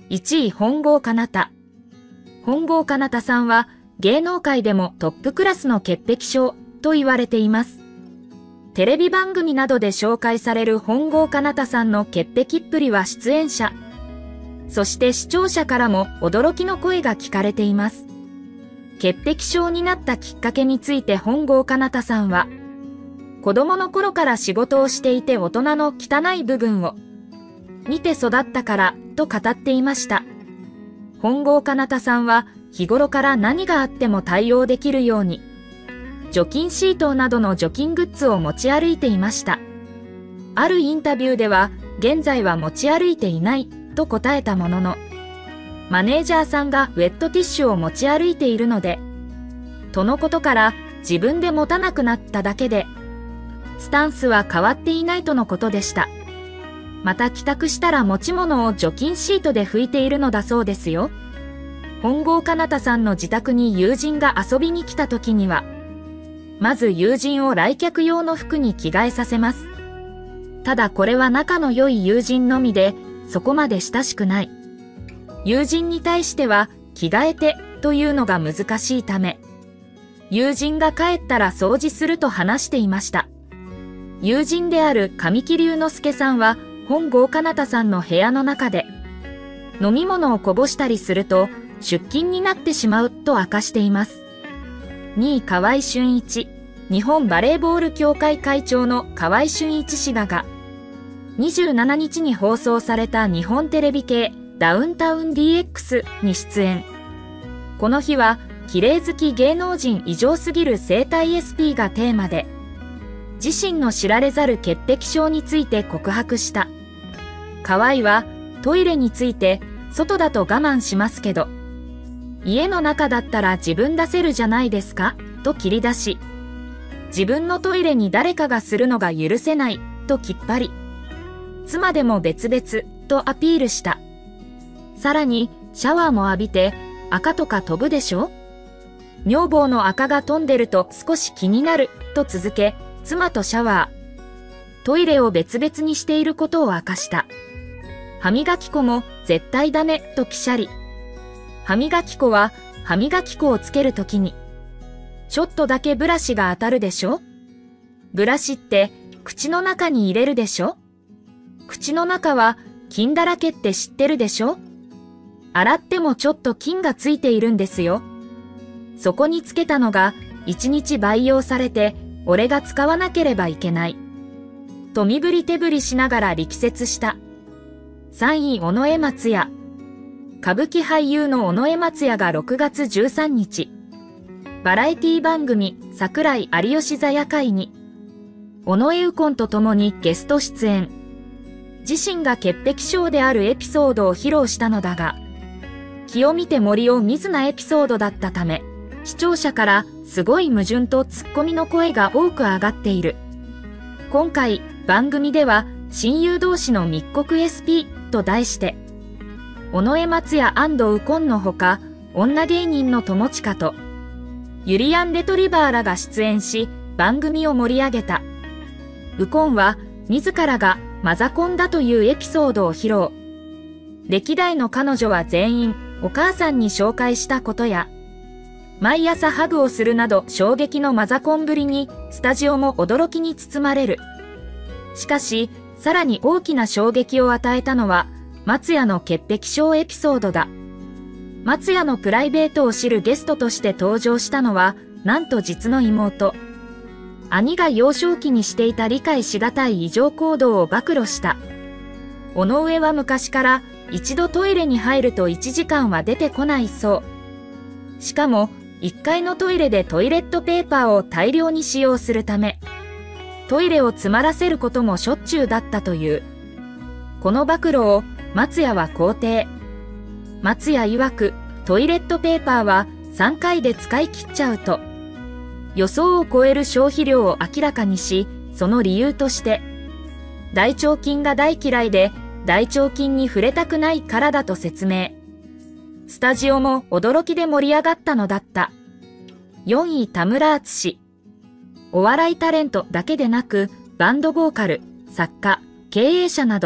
1位本郷奏多。本郷奏多さんは芸能界でもトップクラスの潔癖症と言われています。テレビ番組などで紹介される本郷奏多さんの潔癖っぷりは出演者、そして視聴者からも驚きの声が聞かれています。潔癖症になったきっかけについて本郷奏多さんは、子供の頃から仕事をしていて大人の汚い部分を見て育ったからと語っていました。本郷奏多さんは日頃から何があっても対応できるように、除菌シートなどの除菌グッズを持ち歩いていました。あるインタビューでは、現在は持ち歩いていないと答えたものの、マネージャーさんがウェットティッシュを持ち歩いているので、とのことから自分で持たなくなっただけで、スタンスは変わっていないとのことでした。また帰宅したら持ち物を除菌シートで拭いているのだそうですよ。本郷奏多さんの自宅に友人が遊びに来た時には、まず友人を来客用の服に着替えさせます。ただこれは仲の良い友人のみで、そこまで親しくない。友人に対しては、着替えてというのが難しいため、友人が帰ったら掃除すると話していました。友人である神木隆之介さんは、本郷奏多さんの部屋の中で、飲み物をこぼしたりすると、出勤になってしまうと明かしています。2位河合俊一。日本バレーボール協会会長の河合俊一氏が27日に放送された日本テレビ系ダウンタウン DX に出演。この日は綺麗好き芸能人異常すぎる生態 SP がテーマで、自身の知られざる潔癖症について告白した。河合はトイレについて外だと我慢しますけど、家の中だったら自分出せるじゃないですかと切り出し、自分のトイレに誰かがするのが許せないときっぱり、妻でも別々とアピールした。さらにシャワーも浴びて赤とか飛ぶでしょ？女房の赤が飛んでると少し気になると続け、妻とシャワー、トイレを別々にしていることを明かした。歯磨き粉も絶対ダメときしゃり。歯磨き粉は歯磨き粉をつけるときに、ちょっとだけブラシが当たるでしょ？ブラシって口の中に入れるでしょ？口の中は菌だらけって知ってるでしょ？洗ってもちょっと菌がついているんですよ。そこにつけたのが1日培養されて、俺が使わなければいけない。と身振り手振りしながら力説した。3位尾上松也。歌舞伎俳優の尾上松也が6月13日、バラエティ番組櫻井有吉座夜会に、尾上右近と共にゲスト出演。自身が潔癖症であるエピソードを披露したのだが、清見て森を見ずなエピソードだったため、視聴者からすごい矛盾とツッコミの声が多く上がっている。今回番組では親友同士の密告 SP と題して、尾上松也&右近のほか、女芸人の友近と、ユリアン・レトリバーらが出演し、番組を盛り上げた。右近は、自らがマザコンだというエピソードを披露。歴代の彼女は全員、お母さんに紹介したことや、毎朝ハグをするなど衝撃のマザコンぶりに、スタジオも驚きに包まれる。しかし、さらに大きな衝撃を与えたのは、松也の潔癖症エピソードだ。松也のプライベートを知るゲストとして登場したのは、なんと実の妹。兄が幼少期にしていた理解しがたい異常行動を暴露した。尾上は昔から一度トイレに入ると1時間は出てこないそう。しかも、1階のトイレでトイレットペーパーを大量に使用するため、トイレを詰まらせることもしょっちゅうだったという。この暴露を松也は肯定。松也曰く、トイレットペーパーは3回で使い切っちゃうと、予想を超える消費量を明らかにし、その理由として、大腸菌が大嫌いで、大腸菌に触れたくないからだと説明。スタジオも驚きで盛り上がったのだった。4位田村淳。お笑いタレントだけでなく、バンドボーカル、作家、経営者など、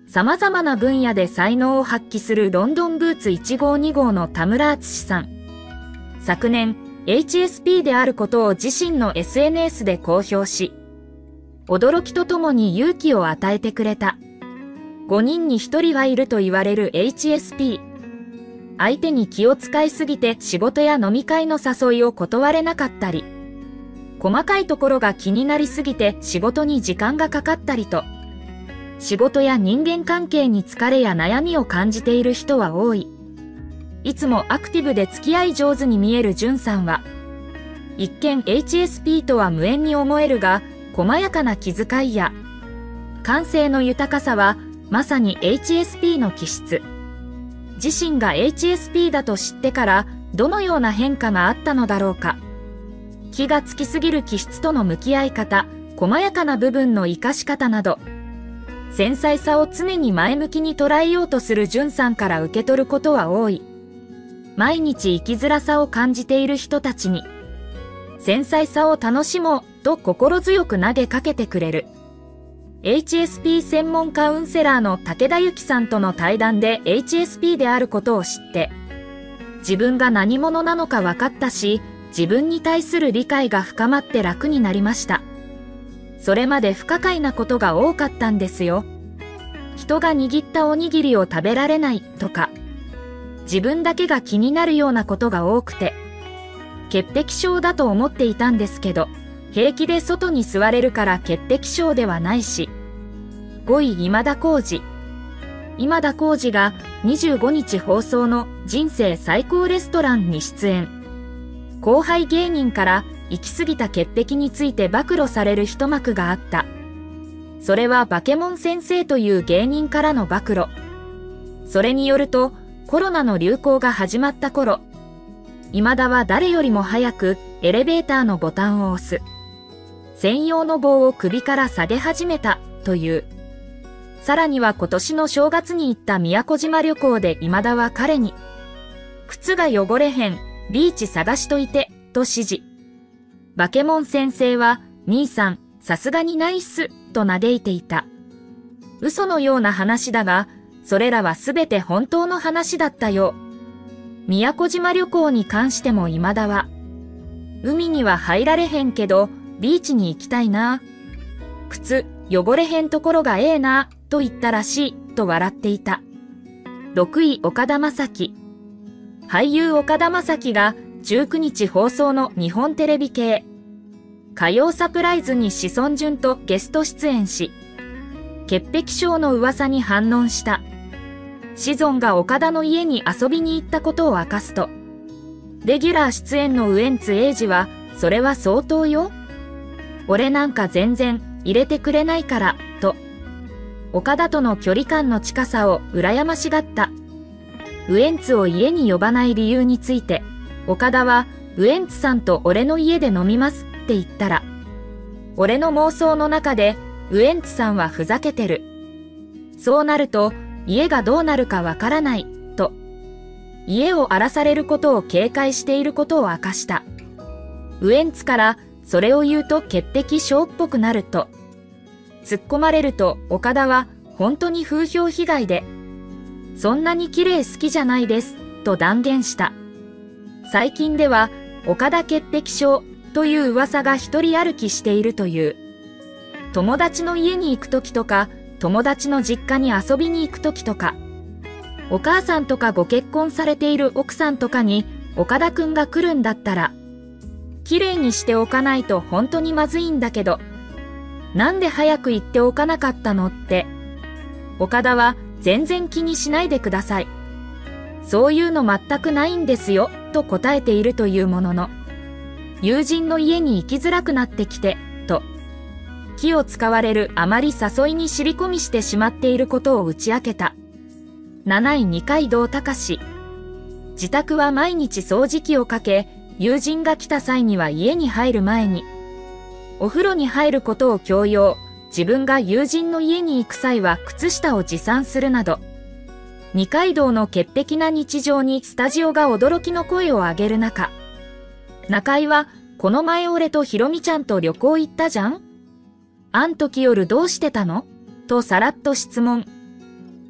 様々な分野で才能を発揮するロンドンブーツ1号2号の田村敦さん。昨年、HSP であることを自身の SNS で公表し、驚きとともに勇気を与えてくれた。5人に1人はいると言われる HSP。相手に気を使いすぎて仕事や飲み会の誘いを断れなかったり、細かいところが気になりすぎて仕事に時間がかかったりと、仕事や人間関係に疲れや悩みを感じている人は多い。いつもアクティブで付き合い上手に見えるじゅんさんは、一見 HSP とは無縁に思えるが、細やかな気遣いや感性の豊かさはまさに HSP の気質。自身が HSP だと知ってからどのような変化があったのだろうか。気がつきすぎる気質との向き合い方、細やかな部分の生かし方など、繊細さを常に前向きに捉えようとするじゅんさんから受け取ることは多い。毎日生きづらさを感じている人たちに、繊細さを楽しもうと心強く投げかけてくれる。HSP 専門カウンセラーの武田由紀さんとの対談で HSP であることを知って、自分が何者なのか分かったし、自分に対する理解が深まって楽になりました。それまで不可解なことが多かったんですよ。人が握ったおにぎりを食べられないとか、自分だけが気になるようなことが多くて、潔癖症だと思っていたんですけど、平気で外に座れるから潔癖症ではないし。5位今田耕司。今田耕司が25日放送の人生最高レストランに出演。後輩芸人から行き過ぎた潔癖について暴露される一幕があった。それはバケモン先生という芸人からの暴露。それによると、コロナの流行が始まった頃、今田は誰よりも早くエレベーターのボタンを押す。専用の棒を首から下げ始めたという。さらには今年の正月に行った宮古島旅行で今田は彼に、靴が汚れへん、ビーチ探しといて、と指示。バケモン先生は、兄さん、さすがにないっす、と嘆いていた。嘘のような話だが、それらはすべて本当の話だったよ。宮古島旅行に関しても今田は、海には入られへんけど、ビーチに行きたいな。靴、汚れへんところがええな、と言ったらしい、と笑っていた。6位岡田将生。俳優岡田将生が19日放送の日本テレビ系火曜サプライズに志尊淳とゲスト出演し、潔癖症の噂に反論した。志尊が岡田の家に遊びに行ったことを明かすと、レギュラー出演のウエンツ瑛士は、それは相当よ。俺なんか全然入れてくれないから、と。岡田との距離感の近さを羨ましがった。ウエンツを家に呼ばない理由について、岡田は、ウエンツさんと俺の家で飲みますって言ったら、俺の妄想の中で、ウエンツさんはふざけてる。そうなると、家がどうなるかわからない、と。家を荒らされることを警戒していることを明かした。ウエンツから、それを言うと潔癖症っぽくなると。突っ込まれると、岡田は、本当に風評被害で、そんなに綺麗好きじゃないです、と断言した。最近では、岡田潔癖症という噂が一人歩きしているという。友達の家に行くときとか、友達の実家に遊びに行くときとか、お母さんとかご結婚されている奥さんとかに、岡田くんが来るんだったら、綺麗にしておかないと本当にまずいんだけど、なんで早く言っておかなかったのって。岡田は全然気にしないでください。そういうの全くないんですよ、と答えているというものの、友人の家に行きづらくなってきて、と、気を使われるあまり誘いに尻込みしてしまっていることを打ち明けた。7位二階堂隆。自宅は毎日掃除機をかけ、友人が来た際には家に入る前に、お風呂に入ることを強要、自分が友人の家に行く際は靴下を持参するなど、二階堂の潔癖な日常にスタジオが驚きの声を上げる中、中井は、この前俺とひろみちゃんと旅行行ったじゃん？あん時夜どうしてたの？とさらっと質問。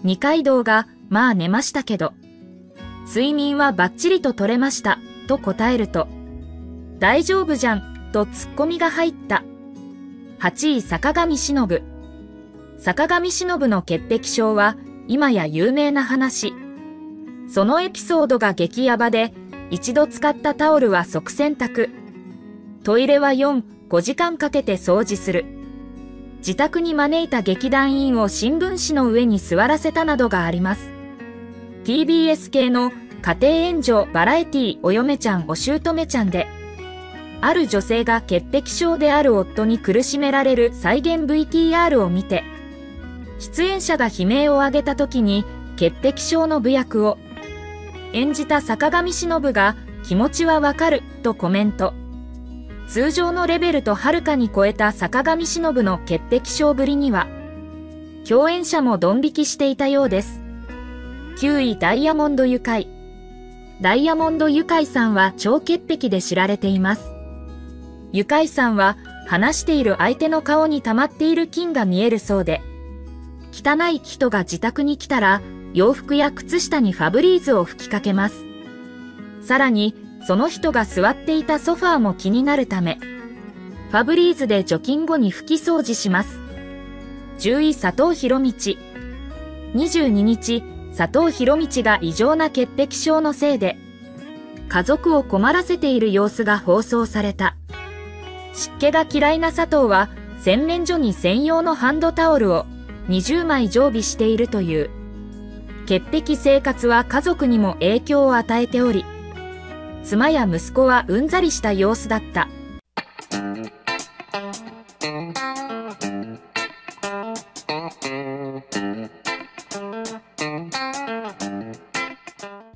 二階堂が、まあ寝ましたけど。睡眠はバッチリと取れました、と答えると。大丈夫じゃん、とツッコミが入った。8位坂上忍。坂上忍の潔癖症は、今や有名な話。そのエピソードが激ヤバで、一度使ったタオルは即洗濯。トイレは4、5時間かけて掃除する。自宅に招いた劇団員を新聞紙の上に座らせたなどがあります。TBS 系の家庭援助バラエティお嫁ちゃんお姑ちゃんで、ある女性が潔癖症である夫に苦しめられる再現 VTR を見て、出演者が悲鳴を上げた時に潔癖症の部役を演じた坂上忍が気持ちはわかるとコメント。通常のレベルとはるかに超えた坂上忍の潔癖症ぶりには、共演者もドン引きしていたようです。9位ダイヤモンドユカイ。ダイヤモンドユカイさんは超潔癖で知られています。ユカイさんは話している相手の顔に溜まっている菌が見えるそうで、汚い人が自宅に来たら洋服や靴下にファブリーズを吹きかけます。さらにその人が座っていたソファーも気になるため、ファブリーズで除菌後に拭き掃除します。10位佐藤博道。22日、佐藤博道が異常な潔癖症のせいで、家族を困らせている様子が放送された。湿気が嫌いな佐藤は、洗面所に専用のハンドタオルを20枚常備しているという。潔癖生活は家族にも影響を与えており、妻や息子はうんざりした様子だった。